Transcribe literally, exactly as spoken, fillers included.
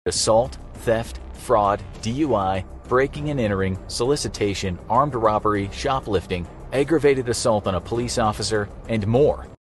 assault, theft, fraud, D U I, breaking and entering, solicitation, armed robbery, shoplifting, aggravated assault on a police officer, and more.